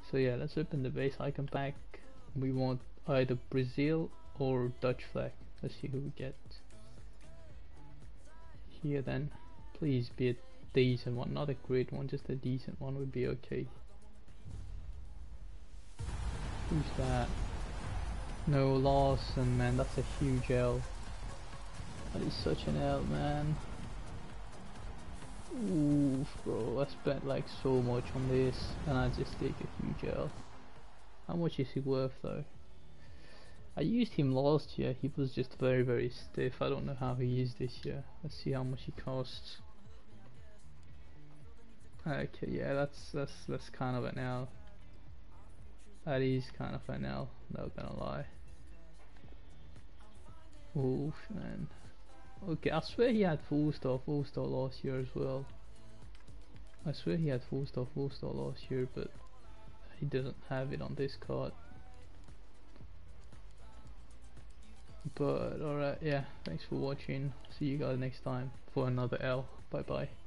So yeah, let's open the base icon pack. We want either Brazil or Dutch flag. Let's see who we get here then. Please be a decent one, not a great one, just a decent one would be okay. Who's that? No, Lawson, man, that's a huge L. That is such an L, man. Oof, bro, I spent like so much on this and I just take a huge L. How much is he worth though? I used him last year, he was just very stiff. I don't know how he is this year. Let's see how much he costs. Okay, yeah, that's kind of an L. That is kind of an L, not gonna lie. Oof, man. Okay, I swear he had full star last year as well. I swear he had full star last year, but he doesn't have it on this card. But alright, yeah, thanks for watching. See you guys next time for another L. Bye bye.